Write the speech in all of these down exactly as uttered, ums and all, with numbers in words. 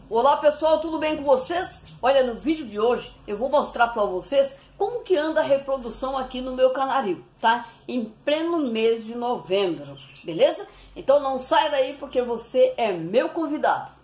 Olá pessoal, tudo bem com vocês? Olha, no vídeo de hoje eu vou mostrar para vocês como que anda a reprodução aqui no meu canaril, tá? Em pleno mês de novembro, beleza? Então não saia daí porque você é meu convidado.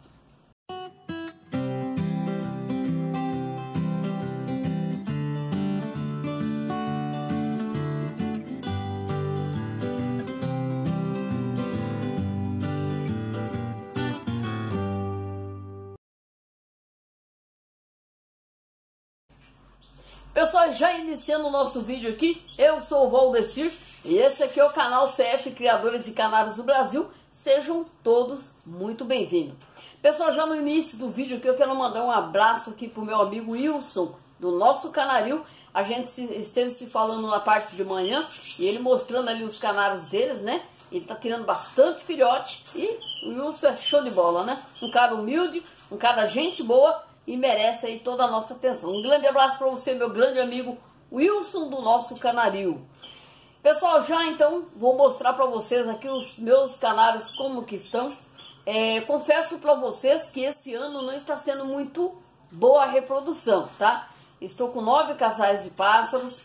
Pessoal, já iniciando o nosso vídeo aqui, eu sou o Valdecir e esse aqui é o canal C F Criadores de Canários do Brasil. Sejam todos muito bem-vindos. Pessoal, já no início do vídeo aqui eu quero mandar um abraço aqui pro meu amigo Wilson, do nosso canaril. A gente se, esteve se falando na parte de manhã e ele mostrando ali os canários deles, né? Ele tá tirando bastante filhote e o Wilson é show de bola, né? Um cara humilde, um cara gente boa e merece aí toda a nossa atenção. Um grande abraço para você, meu grande amigo Wilson do nosso canaril. Pessoal, já então vou mostrar para vocês aqui os meus canários como que estão. É, confesso para vocês que esse ano não está sendo muito boa a reprodução, tá? Estou com nove casais de pássaros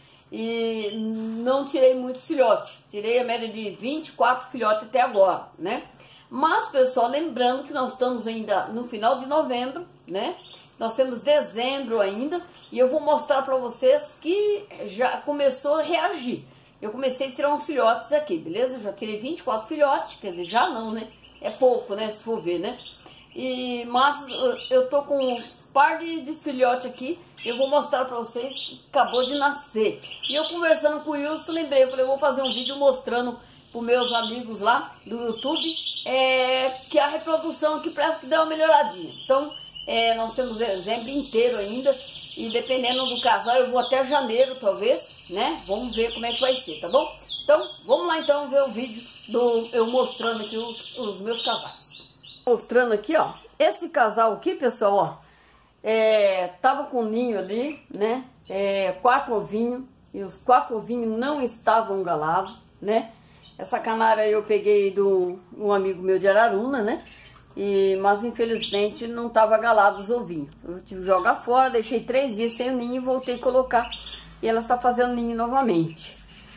e não tirei muito filhote. Tirei a média de vinte e quatro filhotes até agora, né? Mas, pessoal, lembrando que nós estamos ainda no final de novembro, né? Nós temos dezembro ainda e eu vou mostrar para vocês que já começou a reagir. Eu comecei a tirar uns filhotes aqui, beleza? Eu já tirei vinte e quatro filhotes, quer dizer, já não, né? É pouco, né? Se for ver, né? E, mas eu tô com uns par de, de filhote aqui. Eu vou mostrar para vocês que acabou de nascer. E eu conversando com o Wilson, lembrei, eu falei, eu vou fazer um vídeo mostrando para meus amigos lá do YouTube é, que a reprodução aqui parece que deu uma melhoradinha. Então, É, nós temos dezembro inteiro ainda e dependendo do casal eu vou até janeiro talvez, né? Vamos ver como é que vai ser, tá bom? Então, vamos lá então ver o vídeo do eu mostrando aqui os, os meus casais. Mostrando aqui, ó, esse casal aqui, pessoal, ó, é, tava com um ninho ali, né? É, quatro ovinhos e os quatro ovinhos não estavam galados, né? Essa canária eu peguei do um amigo meu de Araruna, né? E, mas infelizmente não estava galado os ovinhos. Eu tive que jogar fora, deixei três dias sem o ninho e voltei a colocar. E ela está fazendo ninho novamente.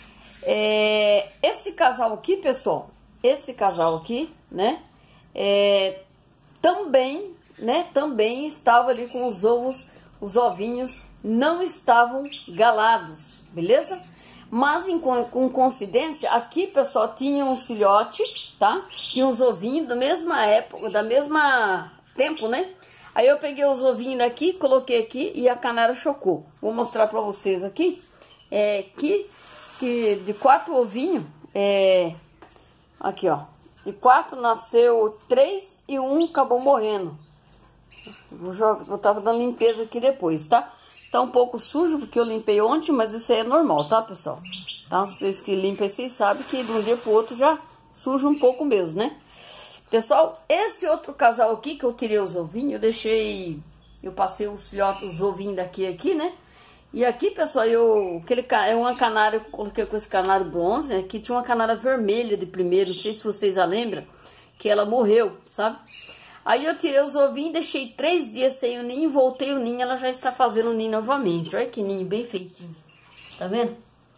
É, esse casal aqui, pessoal, esse casal aqui, né, é, também, né, também estava ali com os ovos, os ovinhos não estavam galados, beleza? Mas em, com coincidência, aqui, pessoal, tinha um filhote, tá? Tinha uns ovinhos da mesma época, da mesma tempo, né? Aí eu peguei os ovinhos daqui, coloquei aqui e a canária chocou. Vou mostrar pra vocês aqui, é, que, que de quatro ovinhos, é, aqui, ó, de quatro nasceu três e um acabou morrendo. Vou jogar, eu tava dando limpeza aqui depois, tá? Tá um pouco sujo, porque eu limpei ontem, mas isso aí é normal, tá, pessoal? Tá? Vocês que limpam, vocês sabem que de um dia pro outro já suja um pouco mesmo, né? Pessoal, esse outro casal aqui, que eu tirei os ovinhos, eu deixei... Eu passei os filhotes, os ovinhos daqui aqui, né? E aqui, pessoal, eu... Aquele, é uma canária, eu coloquei com esse canário bronze, né? Aqui tinha uma canária vermelha de primeiro, não sei se vocês já lembram, que ela morreu, sabe? Aí eu tirei os ovinhos, deixei três dias sem o ninho, voltei o ninho, ela já está fazendo o ninho novamente. Olha que ninho bem feitinho, tá vendo?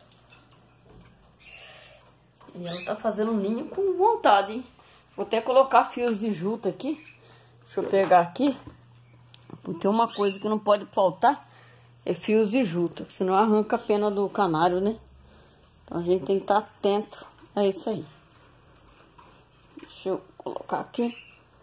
E ela tá fazendo o ninho com vontade, hein? Vou até colocar fios de juta aqui. Deixa eu pegar aqui. Porque uma coisa que não pode faltar é fios de juta, senão arranca a pena do canário, né? Então a gente tem que estar atento a isso aí. Deixa eu colocar aqui.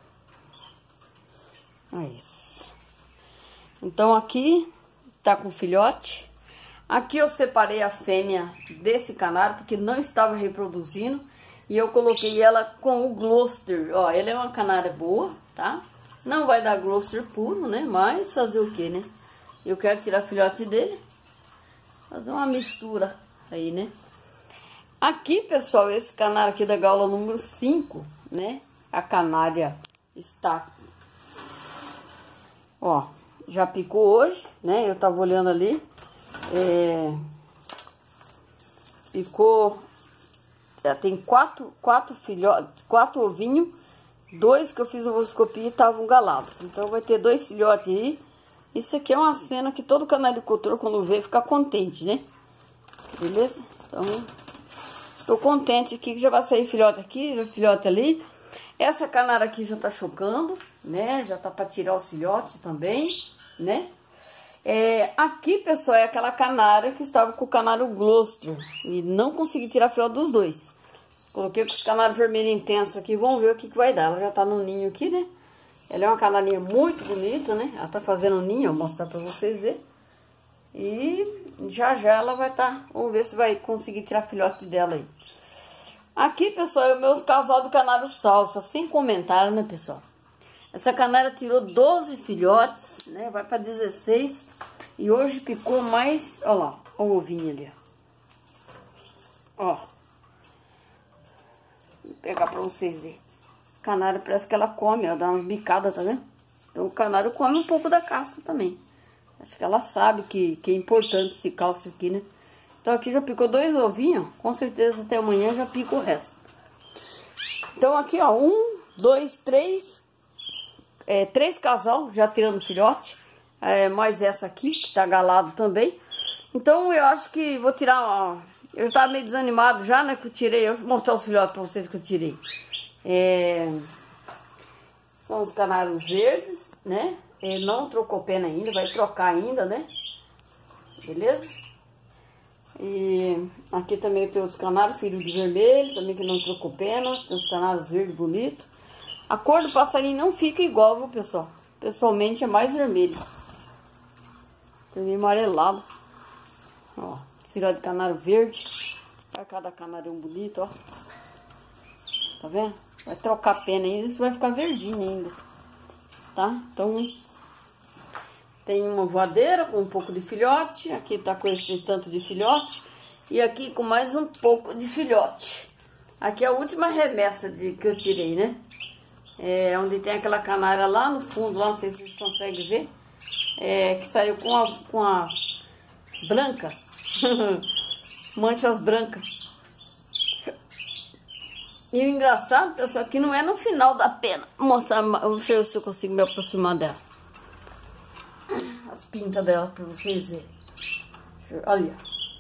É isso. Então aqui tá com filhote. Aqui eu separei a fêmea desse canário porque não estava reproduzindo e eu coloquei ela com o Gloucester. Ó, ele é uma canária boa, tá? Não vai dar Gloucester puro, né? Mas fazer o que, né? Eu quero tirar filhote dele, fazer uma mistura aí, né? Aqui, pessoal, esse canário aqui da gaula número cinco, né? A canária está... Ó, já picou hoje, né? Eu tava olhando ali. É, picou. Já tem quatro, quatro filhotes, quatro ovinhos dois que eu fiz ovoscopia estavam galados. Então vai ter dois filhotes aí. Isso aqui é uma cena que todo canaricultor, quando vê, fica contente, né? Beleza? Então, estou contente aqui que já vai sair filhote aqui, filhote ali. Essa canara aqui já tá chocando, né? Já tá para tirar os filhotes também, né? É, aqui, pessoal, é aquela canara que estava com o canário Gloucester e não consegui tirar filhote dos dois. Coloquei com os canários vermelhos intensos aqui, vamos ver o que, que vai dar. Ela já tá no ninho aqui, né? Ela é uma canarinha muito bonita, né? Ela tá fazendo um ninho, vou mostrar pra vocês verem. E já já ela vai estar, tá, vamos ver se vai conseguir tirar filhote dela aí. Aqui, pessoal, é o meu casal do canário salsa, sem comentário, né, pessoal? Essa canária tirou doze filhotes, né? Vai para dezesseis. E hoje picou mais, ó lá, ó o ovinho ali, ó. Ó. Vou pegar para vocês verem. Canária parece que ela come, ó, dá uma bicada, tá vendo? Então o canário come um pouco da casca também. Acho que ela sabe que, que é importante esse cálcio aqui, né? Então aqui já picou dois ovinhos, com certeza até amanhã já pica o resto. Então aqui, ó, um, dois, três... É, três casal já tirando filhote, é, mais essa aqui que tá galado também. Então eu acho que vou tirar, ó, eu já tava meio desanimado já, né, que eu tirei, eu vou mostrar os filhotes pra vocês que eu tirei. É, são os canários verdes, né, é, não trocou pena ainda, vai trocar ainda, né, beleza? E aqui também tem outros canários, filho de vermelho, também que não trocou pena, tem os canários verdes bonitos. A cor do passarinho não fica igual, viu, pessoal? Pessoalmente é mais vermelho. Vermelho amarelado. Ó, filhote de canário verde. Olha cada canário bonito, ó. Tá vendo? Vai trocar pena ainda, isso vai ficar verdinho ainda. Tá? Então, tem uma voadeira com um pouco de filhote. Aqui tá com esse tanto de filhote. E aqui com mais um pouco de filhote. Aqui é a última remessa de, que eu tirei, né? É, onde tem aquela canária lá no fundo, lá, não sei se vocês conseguem ver, é, que saiu com as, com as brancas, manchas brancas. E o engraçado, pessoal, que não é no final da pena. Vou mostrar, deixa eu ver se eu consigo me aproximar dela. As pintas dela pra vocês verem. Olha.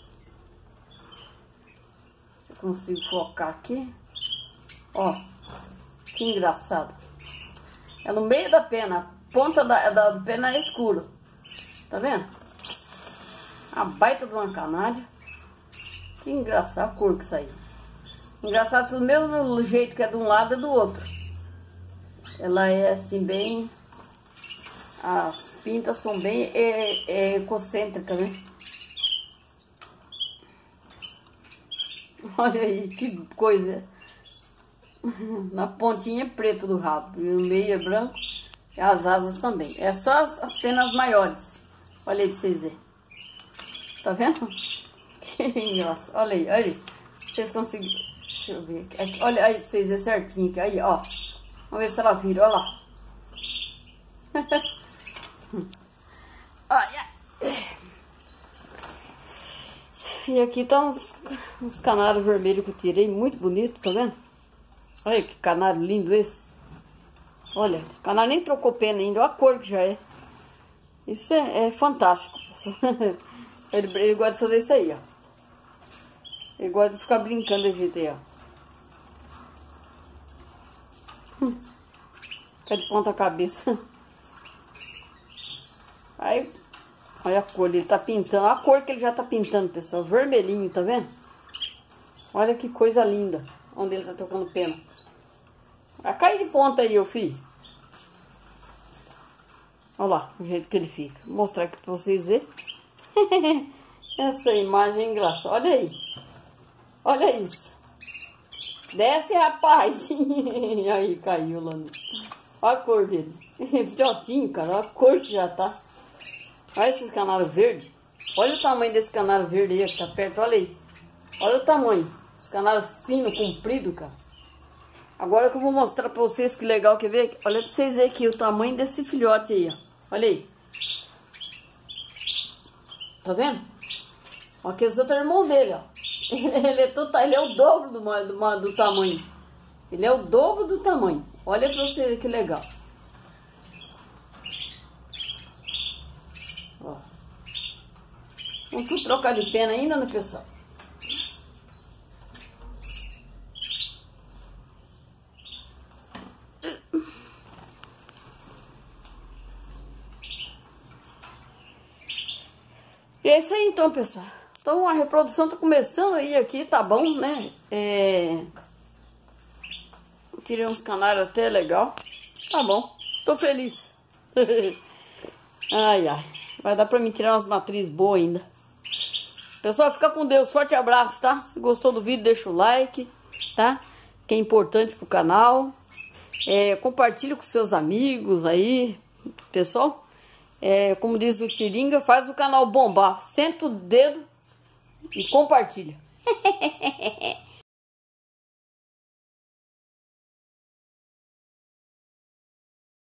Se eu consigo focar aqui. Ó. Que engraçado. É no meio da pena. A ponta da, da pena é escura. Tá vendo? A baita de uma canária. Que engraçado a cor que saiu. Engraçado do mesmo jeito que é de um lado e do outro. Ela é assim bem... As pintas são bem é, é, ecocêntricas, né? Olha aí, que coisa... Na pontinha é preto do rabo e o meio é branco e as asas também. É só as, as penas maiores. Olha aí pra vocês verem. Tá vendo? Que engraçado. Olha aí, olha aí. Vocês conseguem. Deixa eu ver aqui. Olha aí pra vocês verem certinho aqui. Aí, ó. Vamos ver se ela vira. Olha lá. Olha. E aqui tá uns, uns canários vermelhos que eu tirei. Muito bonito, tá vendo? Olha que canário lindo esse. Olha, o canário nem trocou pena ainda. Olha a cor que já é. Isso é, é fantástico. Ele, ele gosta de fazer isso aí, ó. Ele gosta de ficar brincando desse jeito aí, ó. Hum. Fica de ponta cabeça. Aí, olha a cor, ele tá pintando. Olha a cor que ele já tá pintando, pessoal. Vermelhinho, tá vendo? Olha que coisa linda. Onde ele tá tocando pena. Vai cair de ponta aí, ô filho. Olha lá, o jeito que ele fica. Vou mostrar aqui pra vocês verem. Essa imagem é engraçada. Olha aí. Olha isso. Desce, rapaz. Aí, caiu lá. Olha a cor dele. Filhotinho, cara. Olha a cor que já tá. Olha esses canários verdes. Olha o tamanho desse canário verde aí que tá perto. Olha aí. Olha o tamanho. Esse canário fino, comprido, cara. Agora que eu vou mostrar pra vocês que legal, quer ver? Olha pra vocês verem aqui o tamanho desse filhote aí, ó. Olha aí. Tá vendo? Aqui esse outro é o irmão dele, ó. Ele, ele, é total, ele é o dobro do, do, do tamanho. Ele é o dobro do tamanho. Olha pra você ver que legal. Ó. Vamos tudo trocar de pena ainda, né, pessoal? E é isso aí então, pessoal. Então a reprodução tá começando aí aqui, tá bom, né? É... Tirei uns canários até legal. Tá bom, tô feliz. Ai, ai. Vai dar pra mim tirar umas matrizes boas ainda. Pessoal, fica com Deus. Forte abraço, tá? Se gostou do vídeo, deixa o like, tá? Que é importante pro canal. É, compartilha com seus amigos aí, pessoal. É, como diz o Tiringa, faz o canal bombar. Senta o dedo e compartilha.